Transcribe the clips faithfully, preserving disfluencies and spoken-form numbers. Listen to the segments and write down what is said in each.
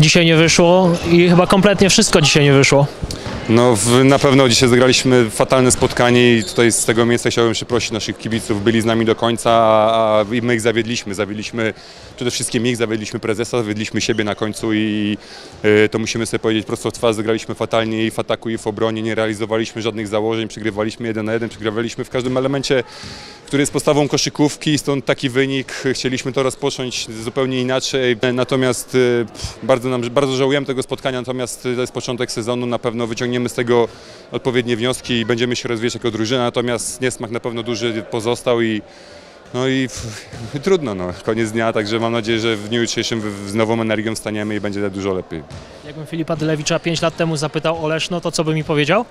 dzisiaj nie wyszło i chyba kompletnie wszystko dzisiaj nie wyszło. No w, na pewno dzisiaj zagraliśmy fatalne spotkanie i tutaj z tego miejsca chciałbym przeprosić naszych kibiców, byli z nami do końca, a, a my ich zawiedliśmy, zawiedliśmy przede wszystkim ich, zawiedliśmy prezesa, zawiedliśmy siebie na końcu i y, to musimy sobie powiedzieć prosto w twarz, zagraliśmy fatalnie i w ataku i w obronie, nie realizowaliśmy żadnych założeń, przegrywaliśmy jeden na jeden, przegrywaliśmy w każdym elemencie, który jest podstawą koszykówki, stąd taki wynik, chcieliśmy to rozpocząć zupełnie inaczej, natomiast y, bardzo, nam, bardzo żałujemy tego spotkania, natomiast to jest początek sezonu, na pewno wyciągniemy z tego odpowiednie wnioski i będziemy się rozwijać jako drużyna, natomiast niesmak na pewno duży pozostał i no i, i trudno, no, koniec dnia, także mam nadzieję, że w dniu jutrzejszym z nową energią staniemy i będzie dużo lepiej. Jakbym Filipa Dylewicza pięć lat temu zapytał o Leszno, to co by mi powiedział?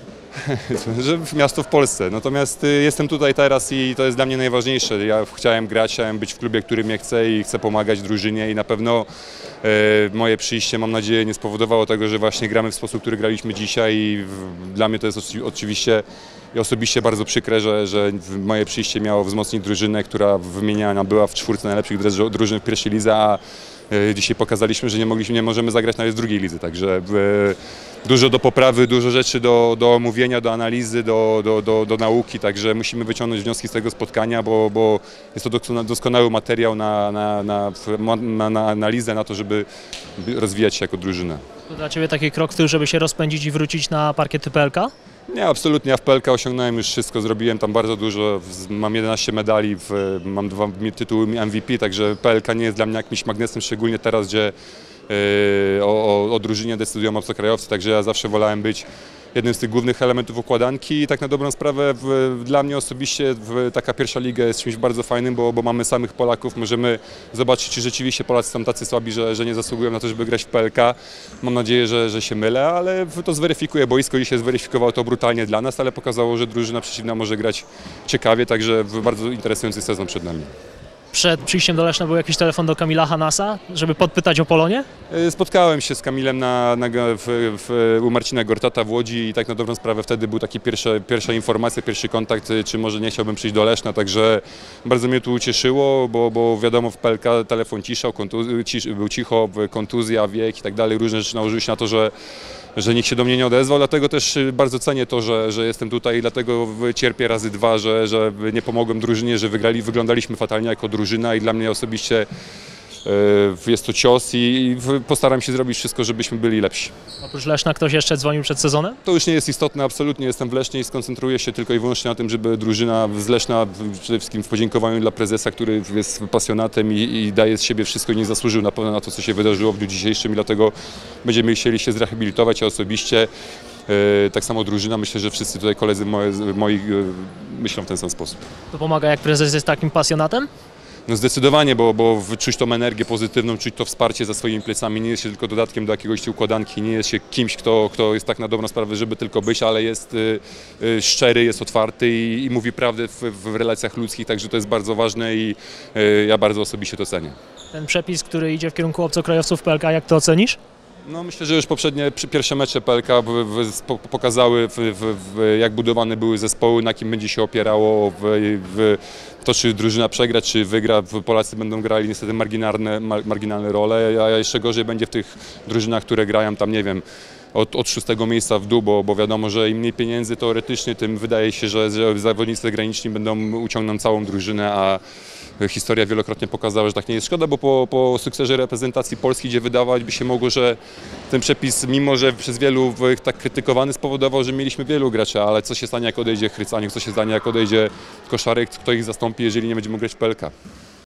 Że miasto w Polsce, natomiast y, jestem tutaj teraz i to jest dla mnie najważniejsze. Ja chciałem grać, chciałem być w klubie, który mnie chce i chcę pomagać drużynie i na pewno y, moje przyjście, mam nadzieję, nie spowodowało tego, że właśnie gramy w sposób, który graliśmy dzisiaj i w, dla mnie to jest oczy, oczywiście i osobiście bardzo przykre, że, że moje przyjście miało wzmocnić drużynę, która wymieniana była w czwórce najlepszych drużyn w pierwszej lidze, a y, dzisiaj pokazaliśmy, że nie mogliśmy, nie możemy zagrać nawet w drugiej lidze, także y, dużo do poprawy, dużo rzeczy do, do omówienia, do analizy, do, do, do, do nauki, także musimy wyciągnąć wnioski z tego spotkania, bo, bo jest to doskonały materiał na, na, na, na, na analizę, na to, żeby rozwijać się jako drużyna. To dla Ciebie taki krok w tył, żeby się rozpędzić i wrócić na parkiety P L K? Nie, absolutnie. Ja w P L K osiągnąłem już wszystko, zrobiłem tam bardzo dużo, mam jedenaście medali, w, mam dwa tytuły M V P, także P L K nie jest dla mnie jakimś magnesem, szczególnie teraz, gdzie Yy, o, o, o drużynie decydują obcokrajowcy, także ja zawsze wolałem być jednym z tych głównych elementów układanki i tak na dobrą sprawę w, dla mnie osobiście w, taka pierwsza liga jest czymś bardzo fajnym, bo, bo mamy samych Polaków, możemy zobaczyć, czy rzeczywiście Polacy są tacy słabi, że, że nie zasługują na to, żeby grać w P L K. Mam nadzieję, że, że się mylę, ale to zweryfikuje boisko, dzisiaj zweryfikowało to brutalnie dla nas, ale pokazało, że drużyna przeciwna może grać ciekawie, także bardzo interesujący sezon przed nami. Przed przyjściem do Leszna był jakiś telefon do Kamila Hanasa, żeby podpytać o Polonie? Spotkałem się z Kamilem na, na, w, w, u Marcina Gortata w Łodzi i tak na dobrą sprawę wtedy był taki pierwszy, pierwsza informacja, pierwszy kontakt, czy może nie chciałbym przyjść do Leszna, także bardzo mnie to ucieszyło, bo, bo wiadomo w P L K telefon ciszał, kontuz, cisz, był cicho, kontuzja, wiek i tak dalej, różne rzeczy nałożyły się na to, że że nikt się do mnie nie odezwał, dlatego też bardzo cenię to, że, że jestem tutaj i dlatego cierpię razy dwa, że, że nie pomogłem drużynie, że wygrali, wyglądaliśmy fatalnie jako drużyna i dla mnie osobiście y, jest to cios i postaram się zrobić wszystko, żebyśmy byli lepsi. Oprócz Leszna ktoś jeszcze dzwonił przed sezonem? To już nie jest istotne, absolutnie jestem w Lesznie i skoncentruję się tylko i wyłącznie na tym, żeby drużyna z Leszna, przede wszystkim w podziękowaniu dla prezesa, który jest pasjonatem i, i daje z siebie wszystko i nie zasłużył na pewno na to, co się wydarzyło w dniu dzisiejszym i dlatego będziemy chcieli się zrehabilitować, a osobiście yy, tak samo drużyna, myślę, że wszyscy tutaj koledzy moi, moi yy, myślą w ten sam sposób. To pomaga, jak prezes jest takim pasjonatem? No zdecydowanie, bo, bo czuć tą energię pozytywną, czuć to wsparcie za swoimi plecami, nie jest się tylko dodatkiem do jakiegoś układanki, nie jest się kimś, kto, kto jest tak na dobrą sprawę, żeby tylko być, ale jest y, y, szczery, jest otwarty i, i mówi prawdę w, w relacjach ludzkich, także to jest bardzo ważne i y, ja bardzo osobiście to cenię. Ten przepis, który idzie w kierunku obcokrajowców w P L K, jak to ocenisz? No myślę, że już poprzednie, pierwsze mecze P L K w, w, pokazały, w, w, jak budowane były zespoły, na kim będzie się opierało w, w to, czy drużyna przegra, czy wygra. Polacy będą grali niestety marginalne, marginalne role, a jeszcze gorzej będzie w tych drużynach, które grają tam, nie wiem, od, od szóstego miejsca w dół, bo, bo wiadomo, że im mniej pieniędzy teoretycznie, tym wydaje się, że, że zawodnicy zagraniczni będą uciągną całą drużynę, a historia wielokrotnie pokazała, że tak nie jest. Szkoda, bo po, po sukcesie reprezentacji Polski, gdzie wydawać by się mogło, że ten przepis, mimo że przez wielu tak krytykowany, spowodował, że mieliśmy wielu graczy, ale co się stanie, jak odejdzie Chrycaniuk, co się stanie, jak odejdzie Koszarek, kto ich zastąpi, jeżeli nie będziemy grać w P L K.